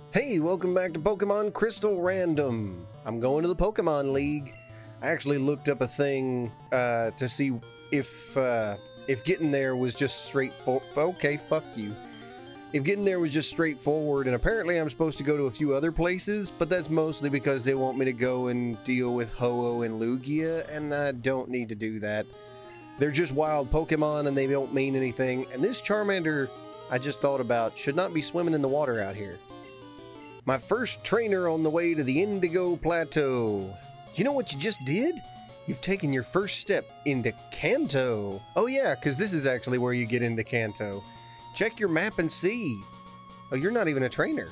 Hey, welcome back to Pokemon Crystal Random. I'm going to the Pokemon League. I actually looked up a thing to see if getting there was just straightforward. Okay, fuck you. If getting there was just straightforward, and apparently I'm supposed to go to a few other places, but that's mostly because they want me to go and deal with Ho-Oh and Lugia, and I don't need to do that. They're just wild Pokemon and they don't mean anything, and this Charmander, I just thought about, should not be swimming in the water out here. My first trainer on the way to the Indigo Plateau. You know what you just did? You've taken your first step into Kanto. Oh yeah, because this is actually where you get into Kanto. Check your map and see. Oh, you're not even a trainer.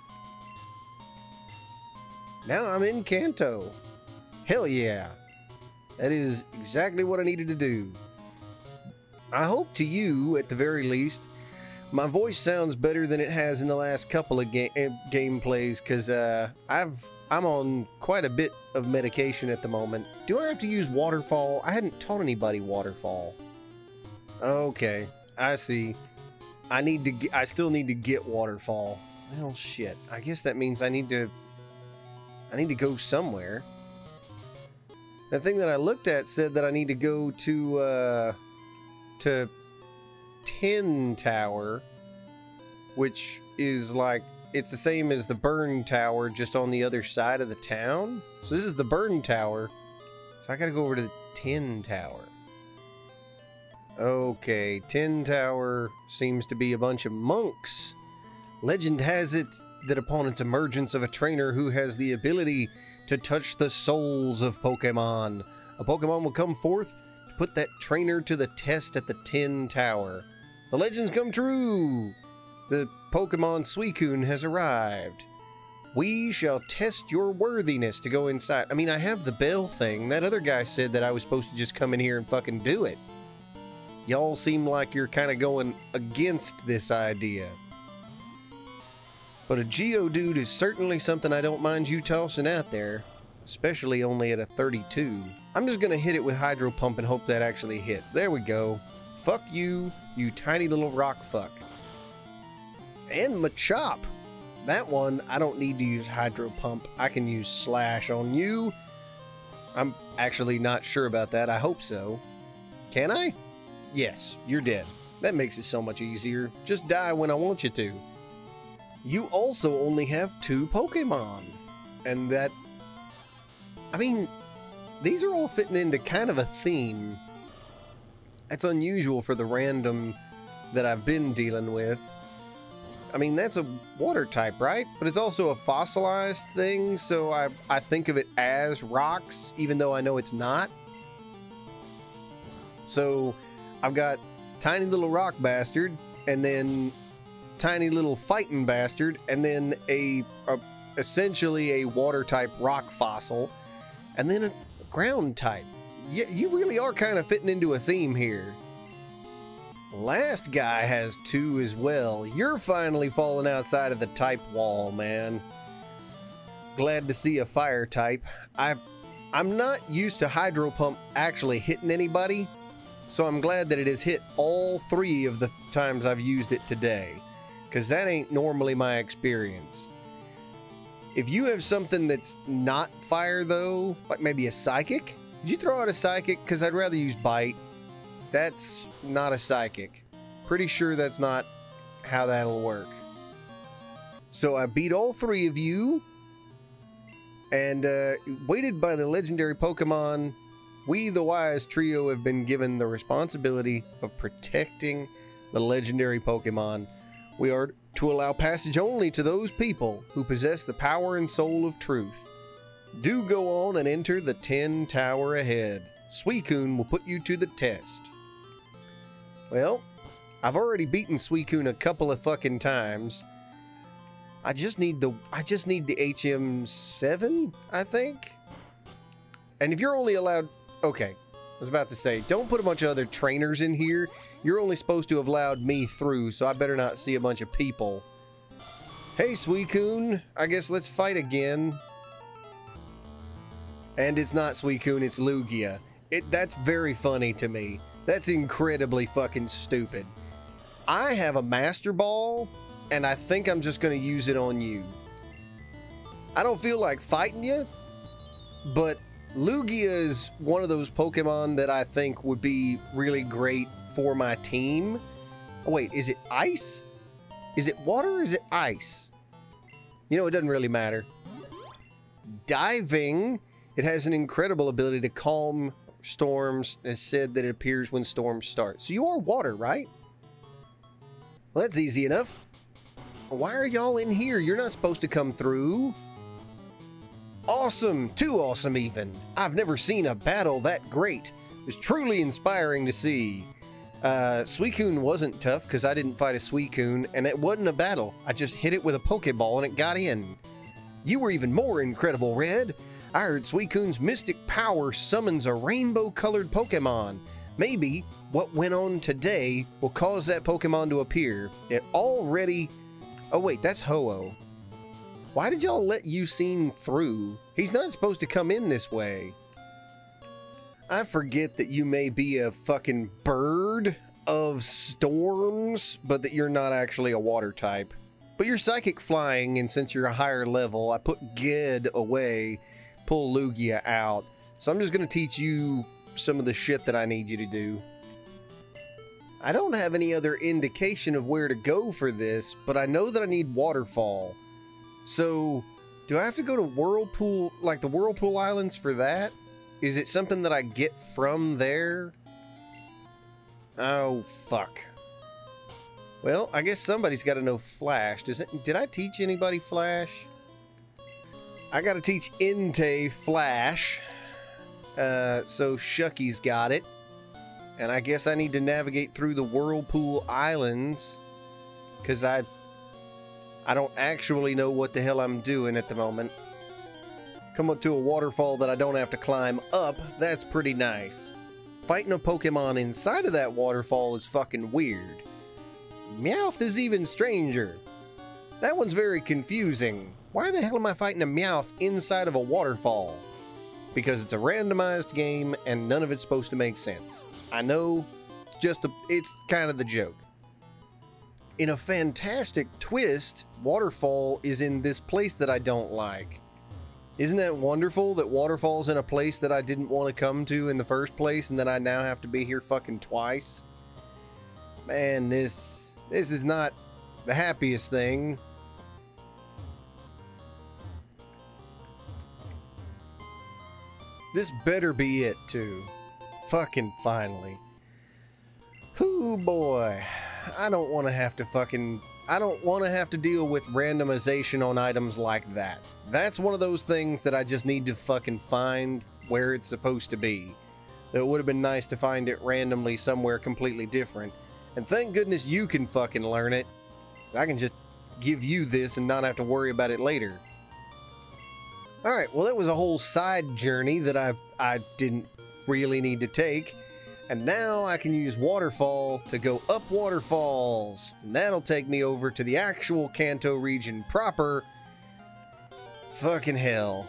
Now I'm in Kanto. Hell yeah. That is exactly what I needed to do. I hope to you, at the very least, my voice sounds better than it has in the last couple of gameplays, because I'm on quite a bit of medication at the moment. Do I have to use Waterfall? I hadn't taught anybody Waterfall. Okay, I see. I still need to get Waterfall. Well, shit. I guess that means I need to go somewhere. The thing that I looked at said that I need to go to 10 Tower, which is like, it's the same as the Burn Tower, just on the other side of the town. So this is the Burn Tower, so I gotta go over to the 10 Tower. Okay, 10 Tower seems to be a bunch of monks. Legend has it that upon its emergence of a trainer who has the ability to touch the souls of Pokemon, a Pokemon will come forth to put that trainer to the test at the 10 Tower. The legends come true! The Pokemon Suicune has arrived. We shall test your worthiness to go inside. I mean, I have the bell thing. That other guy said that I was supposed to just come in here and fucking do it. Y'all seem like you're kind of going against this idea. But a Geodude is certainly something I don't mind you tossing out there. Especially only at a 32. I'm just gonna hit it with Hydro Pump and hope that actually hits. There we go. Fuck you, you tiny little rock fuck. And Machop. That one, I don't need to use Hydro Pump. I can use Slash on you. I'm actually not sure about that. I hope so. Can I? Yes, you're dead. That makes it so much easier. Just die when I want you to. You also only have 2 Pokemon. And that... I mean, these are all fitting into kind of a theme. That's unusual for the random that I've been dealing with. I mean, that's a water type, right? But it's also a fossilized thing, so I think of it as rocks, even though I know it's not. So I've got tiny little rock bastard, and then tiny little fighting bastard, and then essentially a water type rock fossil, and then a ground type. Yeah, you really are kind of fitting into a theme here. Last guy has 2 as well. You're finally falling outside of the type wall, man. Glad to see a fire type. I'm not used to Hydro Pump actually hitting anybody, so I'm glad that it has hit all 3 of the times I've used it today, because that ain't normally my experience. If you have something that's not fire though, like maybe a Psychic, did you throw out a Psychic? Because I'd rather use Bite. That's not a Psychic. Pretty sure that's not how that'll work. So I beat all 3 of you, and weighted by the legendary Pokemon, we, the Wise Trio, have been given the responsibility of protecting the legendary Pokemon. We are to allow passage only to those people who possess the power and soul of truth. Do go on and enter the 10 Tower ahead. Suicune will put you to the test. Well, I've already beaten Suicune a couple of fucking times. I just need the HM7, I think. And if you're only allowed, okay, I was about to say, don't put a bunch of other trainers in here. You're only supposed to have allowed me through, so I better not see a bunch of people. Hey, Suicune, I guess let's fight again. And it's not Suicune, it's Lugia. That's very funny to me. That's incredibly fucking stupid. I have a Master Ball, and I think I'm just going to use it on you. I don't feel like fighting you, but Lugia is one of those Pokemon that I think would be really great for my team. Oh, wait, is it ice? Is it water or is it ice? You know, it doesn't really matter. Diving, it has an incredible ability to calm storms. It's said that it appears when storms start. So you are water, right? Well, that's easy enough. Why are y'all in here? You're not supposed to come through. Awesome, too awesome even. I've never seen a battle that great. It was truly inspiring to see. Suicune wasn't tough because I didn't fight a Suicune, and it wasn't a battle. I just hit it with a Pokeball and it got in. You were even more incredible, Red. I heard Suicune's mystic power summons a rainbow-colored Pokemon. Maybe what went on today will cause that Pokemon to appear. It already... Oh wait, that's Ho-Oh. Why did y'all let Usain through? He's not supposed to come in this way. I forget that you may be a fucking bird of storms, but that you're not actually a water type. But you're psychic flying, and since you're a higher level, I put Ged away, pull Lugia out. So I'm just going to teach you some of the shit that I need you to do. I don't have any other indication of where to go for this, but I know that I need Waterfall. So, do I have to go to Whirlpool, like the Whirlpool Islands for that? Is it something that I get from there? Oh, fuck. Well, I guess somebody's got to know Flash. Did I teach anybody Flash? I got to teach Entei Flash. So Shucky's got it. And I guess I need to navigate through the Whirlpool Islands. Because I don't actually know what the hell I'm doing at the moment. Come up to a waterfall that I don't have to climb up. That's pretty nice. Fighting a Pokemon inside of that waterfall is fucking weird. Meowth is even stranger. That one's very confusing. Why the hell am I fighting a Meowth inside of a waterfall? Because it's a randomized game and none of it's supposed to make sense. I know, it's kind of the joke. In a fantastic twist, Waterfall is in this place that I don't like. Isn't that wonderful that Waterfall's in a place that I didn't want to come to in the first place and then I now have to be here fucking twice? Man, this is not the happiest thing. This better be it too. Fucking finally. Whoo boy. I don't want to have to deal with randomization on items like that. That's one of those things that I just need to fucking find where it's supposed to be. It would have been nice to find it randomly somewhere completely different. And thank goodness you can fucking learn it. So I can just give you this and not have to worry about it later. Alright, well that was a whole side journey that I didn't really need to take. And now I can use Waterfall to go up waterfalls. And that'll take me over to the actual Kanto region proper. Fucking hell.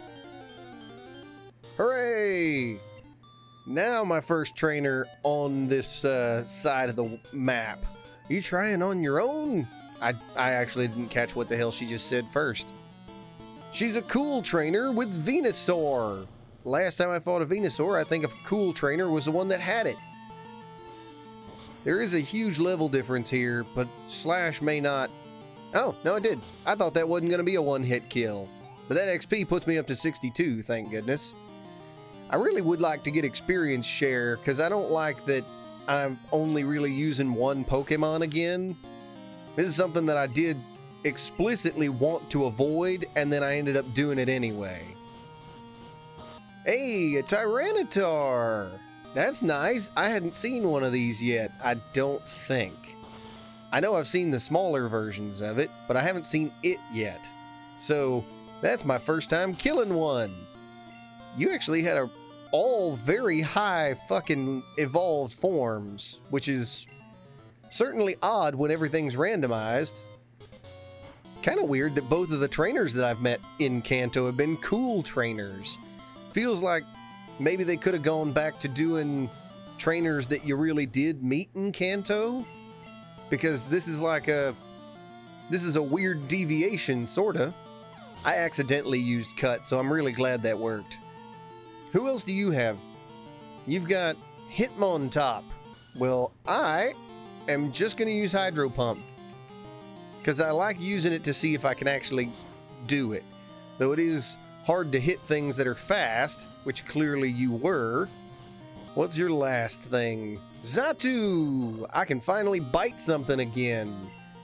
Hooray! Now my first trainer on this side of the map. Are you trying on your own? I actually didn't catch what the hell she just said first. She's a cool trainer with Venusaur. Last time I fought a Venusaur, I think a cool trainer was the one that had it. There is a huge level difference here, but Slash may not... Oh, no it did. I thought that wasn't going to be a one-hit kill. But that XP puts me up to 62, thank goodness. I really would like to get experience share, because I don't like that I'm only really using one Pokemon again. This is something that I did explicitly want to avoid, and then I ended up doing it anyway. Hey, a Tyranitar! That's nice. I hadn't seen one of these yet, I don't think. I know I've seen the smaller versions of it, but I haven't seen it yet. So, that's my first time killing one. You actually had all very high fucking evolved forms, which is certainly odd when everything's randomized. Kind of weird that both of the trainers that I've met in Kanto have been cool trainers. Feels like maybe they could have gone back to doing trainers that you really did meet in Kanto, because this is a weird deviation, sorta. I accidentally used cut, so I'm really glad that worked. Who else do you have? You've got Hitmontop. Well, I am just going to use Hydro Pump, because I like using it to see if I can actually do it. Though it is hard to hit things that are fast, which clearly you were. What's your last thing? Zatu! I can finally bite something again.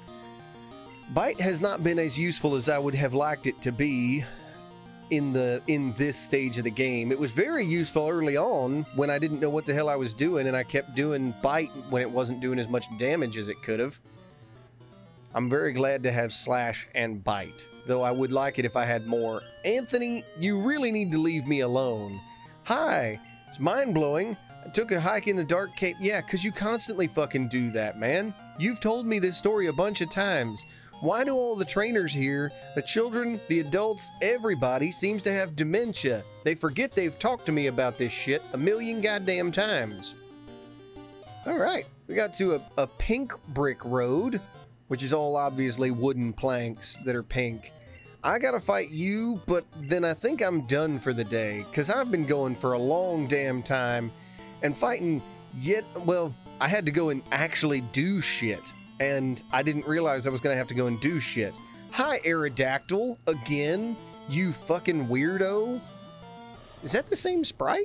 Bite has not been as useful as I would have liked it to be in this stage of the game. It was very useful early on when I didn't know what the hell I was doing, and I kept doing bite when it wasn't doing as much damage as it could have. I'm very glad to have slash and bite, though I would like it if I had more. Anthony, you really need to leave me alone. Hi, it's mind-blowing. I took a hike in the Dark Cave. Yeah, because you constantly fucking do that, man. You've told me this story a bunch of times. Why do all the trainers here, the children, the adults, everybody seems to have dementia? They forget they've talked to me about this shit a million goddamn times. Alright, we got to a pink brick road, which is all obviously wooden planks that are pink. I gotta fight you, but then I think I'm done for the day, because I've been going for a long damn time, and fighting yet, well, I had to go and actually do shit. And I didn't realize I was going to have to go and do shit. Hi, Aerodactyl. Again? You fucking weirdo. Is that the same sprite?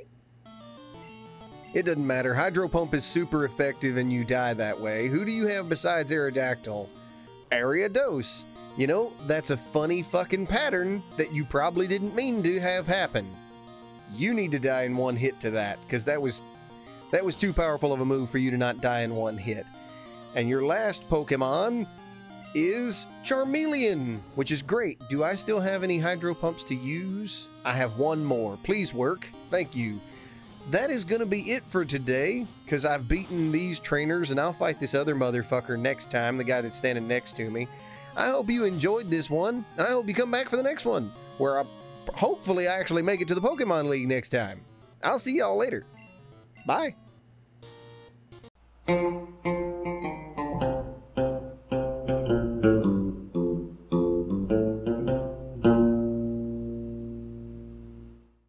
It doesn't matter. Hydro Pump is super effective and you die that way. Who do you have besides Aerodactyl? Ariados. You know, that's a funny fucking pattern that you probably didn't mean to have happen. You need to die in one hit to that, because that was too powerful of a move for you to not die in one hit. And your last Pokemon is Charmeleon, which is great. Do I still have any Hydro Pumps to use? I have one more. Please work. Thank you. That is going to be it for today, because I've beaten these trainers, and I'll fight this other motherfucker next time, the guy that's standing next to me. I hope you enjoyed this one, and I hope you come back for the next one, where hopefully I actually make it to the Pokemon League next time. I'll see y'all later. Bye.